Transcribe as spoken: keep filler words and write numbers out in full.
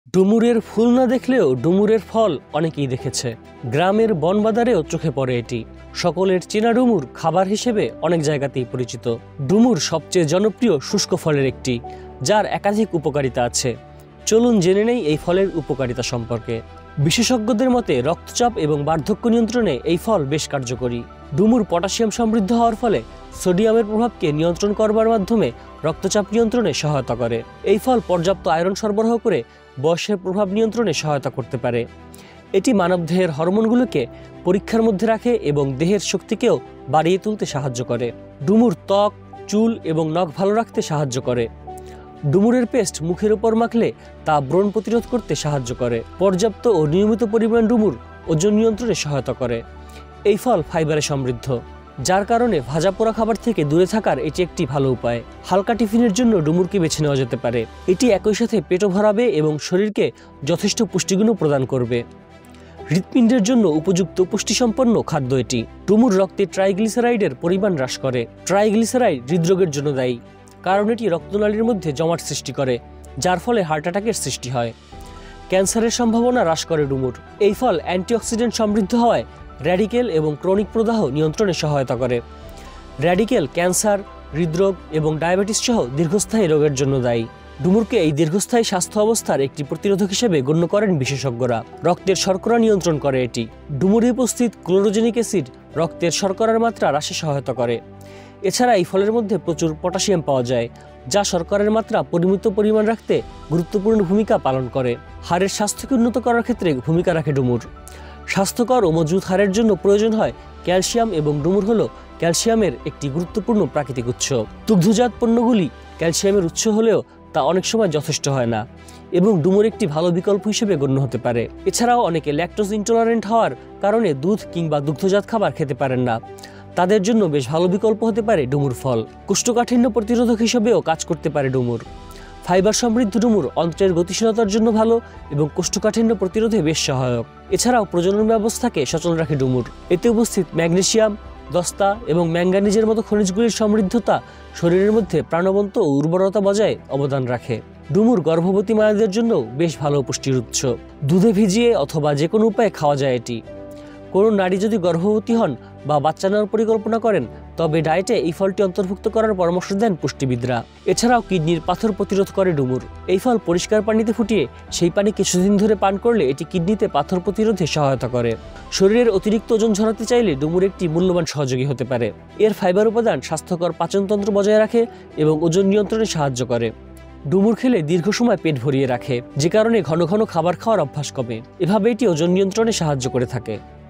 ডুমুরের ফুল না দেখলেও ডুমুরের ফল অনেকেই দেখেছে। গ্রামের বনবাদারেও চোখে পড়ে এটি। সকলের চেনা ডুমুর খাবার হিসেবে অনেক জায়গাতেই পরিচিত। ডুমুর সবচেয়ে জনপ্রিয় শুষ্ক ফলের একটি, যার একাধিক উপকারিতা আছে। চলুন জেনে নেই এই ফলের উপকারিতা সম্পর্কে। বিশেষজ্ঞদের মতে রক্তচাপ এবং বার্ধক্য নিয়ন্ত্রণে এই ফল বেশ কার্যকরী। ডুমুর পটাশিয়াম সমৃদ্ধ হওয়ার ফলে সোডিয়ামের প্রভাবকে নিয়ন্ত্রণ করবার মাধ্যমে রক্তচাপ নিয়ন্ত্রণে সহায়তা করে। এই ফল পর্যাপ্ত আয়রন সরবরাহ করে বয়সের প্রভাব নিয়ন্ত্রণে সহায়তা করতে পারে। এটি মানবদেহের হরমোনগুলোকে পরীক্ষার মধ্যে রাখে এবং দেহের শক্তিকেও বাড়িয়ে তুলতে সাহায্য করে। ডুমুর ত্বক, চুল এবং নখ ভালো রাখতে সাহায্য করে। ডুমুরের পেস্ট মুখের উপর মাখলে তা ব্রণ প্রতিরোধ করতে সাহায্য করে। পর্যাপ্ত ও নিয়মিত পরিমাণ ডুমুর ওজন নিয়ন্ত্রণে সহায়তা করে। এই ফল ফাইবারে সমৃদ্ধ, যার কারণে ভাজা পোড়া খাবার থেকে দূরে থাকার এটি একটি ভালো উপায়। হালকা টিফিনের জন্য ডুমুরকে বেছে নেওয়া যেতে পারে। এটি একই সাথে পেটও ভরাবে এবং শরীরকে যথেষ্ট পুষ্টিগুণও প্রদান করবে। হৃৎপিণ্ডের জন্য উপযুক্ত পুষ্টিসম্পন্ন খাদ্য এটি। ডুমুর রক্তে ট্রাইগ্লিসারাইডের পরিমাণ হ্রাস করে। ট্রাইগ্লিসারাইড হৃদরোগের জন্য দায়ী, কারণ এটি রক্তনালীর মধ্যে জমাট সৃষ্টি করে, যার ফলে হার্ট অ্যাটাকের সৃষ্টি হয়। ক্যান্সারের সম্ভাবনা হ্রাস করে ডুমুর। এই ফল অ্যান্টিঅক্সিডেন্ট সমৃদ্ধ হওয়ায় র্যাডিকেল এবং ক্রনিক প্রদাহ নিয়ন্ত্রণে সহায়তা করে। র্যাডিকেল ক্যান্সার, হৃদরোগ এবং ডায়াবেটিস সহ দীর্ঘস্থায়ী রোগের জন্য দায়ী। ডুমুরকে এই দীর্ঘস্থায়ী স্বাস্থ্য অবস্থার একটি প্রতিরোধক হিসেবে গণ্য করেন বিশেষজ্ঞরা। রক্তের শর্করা নিয়ন্ত্রণ করে এটি। ডুমুরে উপস্থিত ক্লোরোজেনিক অ্যাসিড রক্তের শর্করার মাত্রা হ্রাসে সহায়তা করে। এছাড়া এই ফলের মধ্যে প্রচুর পটাশিয়াম পাওয়া যায়, যা শর্করার মাত্রা পরিমিত পরিমাণ রাখতে গুরুত্বপূর্ণ ভূমিকা পালন করে। হাড়ের স্বাস্থ্যকে উন্নত করার ক্ষেত্রে ভূমিকা রাখে ডুমুর। স্বাস্থ্যকর ও মজবুত হাড়ের জন্য প্রয়োজন হয় ক্যালসিয়াম, এবং ডুমুর হলো ক্যালসিয়ামের একটি গুরুত্বপূর্ণ প্রাকৃতিক উৎস। দুগ্ধজাত পণ্যগুলি ক্যালসিয়ামের উৎস হলেও তা অনেক সময় যথেষ্ট হয় না, এবং ডুমুর একটি ভালো বিকল্প হিসেবে গণ্য হতে পারে। এছাড়াও অনেকে ল্যাকটোজ ইনটলারেন্ট হওয়ার কারণে দুধ কিংবা দুগ্ধজাত খাবার খেতে পারেন না। তাদের জন্য বেশ ভালো বিকল্প হতে পারে ডুমুর ফল। কোষ্ঠকাঠিন্য প্রতিরোধক হিসেবেও কাজ করতে পারে ডুমুর। ফাইবার সমৃদ্ধ ডুমুর অন্ত্রের গতিশীলতার জন্য ভালো এবং কোষ্ঠকাঠিন্য প্রতিরোধে বেশ সহায়ক। এছাড়াও প্রজনন ব্যবস্থাকে সচল রাখে ডুমুর। এতে উপস্থিত ম্যাগনেসিয়াম, দস্তা এবং ম্যাঙ্গানিজের মতো খনিজগুলির সমৃদ্ধতা শরীরের মধ্যে প্রাণবন্ত ও উর্বরতা বজায় অবদান রাখে। ডুমুর গর্ভবতী মায়েদের জন্য বেশ ভালো পুষ্টির উৎস। দুধে ভিজিয়ে অথবা যে কোনো উপায়ে খাওয়া যায় এটি। কোনো নারী যদি গর্ভবতী হন বা বাচ্চা নেওয়ার পরিকল্পনা করেন, তবে ডায়েটে এই ফলটি অন্তর্ভুক্ত করার পরামর্শ দেন পুষ্টিবিদরা। এছাড়াও কিডনির পাথর প্রতিরোধ করে ডুমুর। এই ফল পরিষ্কার পানিতে ফুটিয়ে সেই পানি কিছুদিন ধরে পান করলে এটি কিডনিতে পাথর প্রতিরোধে সহায়তা করে। শরীরের অতিরিক্ত ওজন ঝরাতে চাইলে ডুমুর একটি মূল্যবান সহযোগী হতে পারে। এর ফাইবার উপাদান স্বাস্থ্যকর পাচনতন্ত্র বজায় রাখে এবং ওজন নিয়ন্ত্রণে সাহায্য করে। ডুমুর খেলে দীর্ঘ সময় পেট ভরিয়ে রাখে, যে কারণে ঘন ঘন খাবার খাওয়ার অভ্যাস কমে। এভাবে এটি ওজন নিয়ন্ত্রণে সাহায্য করে থাকে।